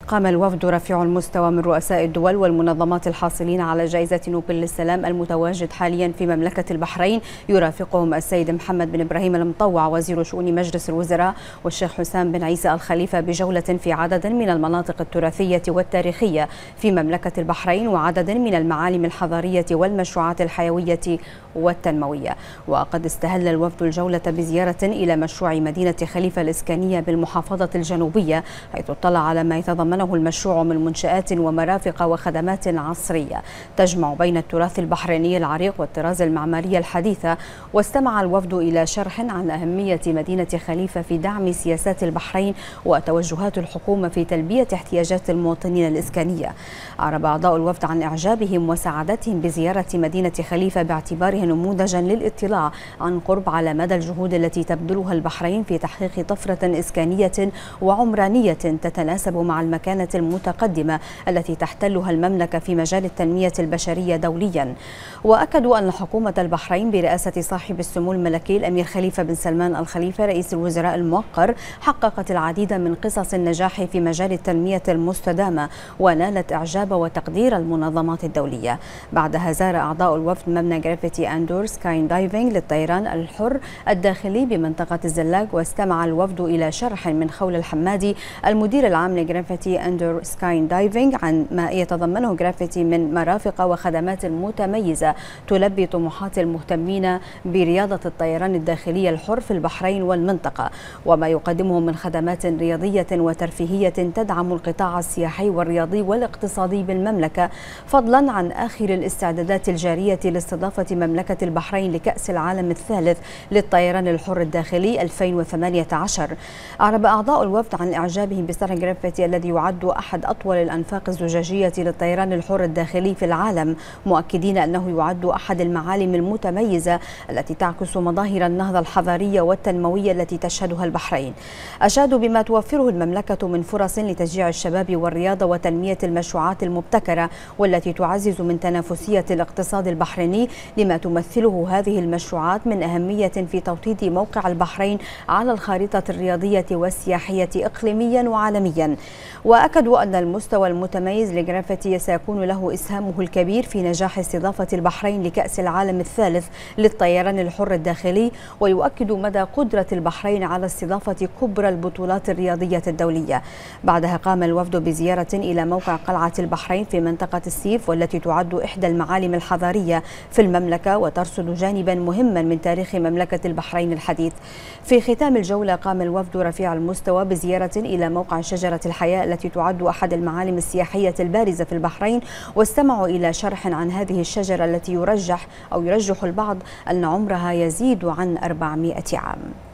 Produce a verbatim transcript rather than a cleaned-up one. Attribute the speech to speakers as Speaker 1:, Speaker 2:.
Speaker 1: قام الوفد رفيع المستوى من رؤساء الدول والمنظمات الحاصلين على جائزة نوبل للسلام المتواجد حاليا في مملكة البحرين، يرافقهم السيد محمد بن إبراهيم المطوع وزير شؤون مجلس الوزراء والشيخ حسام بن عيسى الخليفة بجولة في عدد من المناطق التراثية والتاريخية في مملكة البحرين وعدد من المعالم الحضارية والمشروعات الحيوية والتنموية. وقد استهل الوفد الجولة بزيارة إلى مشروع مدينة خليفة الإسكانية بالمحافظة الجنوبية، حيث اطلع على ما يتضمنه المشروع من منشآت ومرافق وخدمات عصرية تجمع بين التراث البحريني العريق والطراز المعمارية الحديثة. واستمع الوفد إلى شرح عن أهمية مدينة خليفة في دعم سياسات البحرين وتوجهات الحكومة في تلبية احتياجات المواطنين الإسكانية. أعرب أعضاء الوفد عن إعجابهم وسعادتهم بزيارة مدينة خليفة باعتبارها نموذجا للاطلاع عن قرب على مدى الجهود التي تبذلها البحرين في تحقيق طفرة إسكانية وعمرانية تتناسب مع المكانة المتقدمة التي تحتلها المملكة في مجال التنمية البشرية دوليا. وأكدوا أن حكومة البحرين برئاسة صاحب السمو الملكي الأمير خليفة بن سلمان الخليفة رئيس الوزراء الموقر حققت العديد من قصص النجاح في مجال التنمية المستدامة ونالت إعجاب وتقدير المنظمات الدولية. بعدها زار أعضاء الوفد مبنى جرافيتي أندور سكاين دايفنج للطيران الحر الداخلي بمنطقة الزلاق، واستمع الوفد إلى شرح من خول الحمادي المدير العام لجرافيتي أندور سكاين دايفنج عن ما يتضمنه جرافيتي من مرافق وخدمات متميزة تلبي طموحات المهتمين برياضة الطيران الداخلي الحر في البحرين والمنطقة، وما يقدمه من خدمات رياضية وترفيهية تدعم القطاع السياحي والرياضي والاقتصادي بالمملكة، فضلا عن آخر الاستعدادات الجارية لاستضافة مملكة البحرين لكأس العالم الثالث للطيران الحر الداخلي ألفين وثمانية عشر. أعرب أعضاء الوفد عن إعجابهم بصرح جرافيتي الذي يعد أحد أطول الأنفاق الزجاجية للطيران الحر الداخلي في العالم، مؤكدين أنه يعد أحد المعالم المتميزة التي تعكس مظاهر النهضة الحضارية والتنموية التي تشهدها البحرين. أشادوا بما توفره المملكة من فرص لتشجيع الشباب والرياضة وتنمية المشروعات المبتكرة والتي تعزز من تنافسية الاقتصاد البحريني، لما تمثله هذه المشروعات من أهمية في توطيد موقع البحرين على الخارطة الرياضية والسياحية إقليميا وعالميا. وأكدوا أن المستوى المتميز لجرافيتي سيكون له إسهامه الكبير في نجاح استضافة البحرين لكأس العالم الثالث للطيران الحر الداخلي، ويؤكد مدى قدرة البحرين على استضافة كبرى البطولات الرياضية الدولية. بعدها قام الوفد بزيارة إلى موقع قلعة البحرين في منطقة السيف، والتي تعد إحدى المعالم الحضارية في المملكة وترصد جانبا مهما من تاريخ مملكة البحرين الحديث. في ختام الجولة قام الوفد رفيع المستوى بزيارة إلى موقع شجرة الحياة التي تعد أحد المعالم السياحية البارزة في البحرين، واستمعوا إلى شرح عن هذه الشجرة التي يرجح أو يرجح البعض أن عمرها يزيد عن أربعمائة عام.